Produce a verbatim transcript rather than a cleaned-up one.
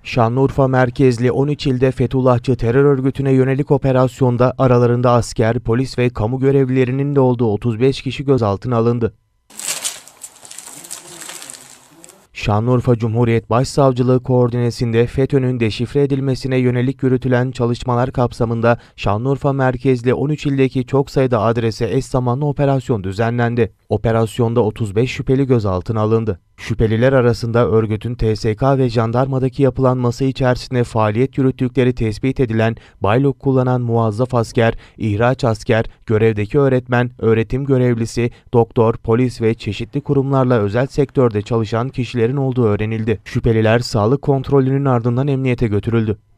Şanlıurfa merkezli on üç ilde Fethullahçı terör örgütüne yönelik operasyonda aralarında asker, polis ve kamu görevlilerinin de olduğu otuz beş kişi gözaltına alındı. Şanlıurfa Cumhuriyet Başsavcılığı koordinesinde FETÖ'nün deşifre edilmesine yönelik yürütülen çalışmalar kapsamında Şanlıurfa merkezli on üç ildeki çok sayıda adrese eş zamanlı operasyon düzenlendi. Operasyonda otuz beş şüpheli gözaltına alındı. Şüpheliler arasında örgütün T S K ve jandarmadaki yapılanması içerisinde faaliyet yürüttükleri tespit edilen baylok kullanan muvazzaf asker, ihraç asker, görevdeki öğretmen, öğretim görevlisi, doktor, polis ve çeşitli kurumlarla özel sektörde çalışan kişilerin olduğu öğrenildi. Şüpheliler sağlık kontrolünün ardından emniyete götürüldü.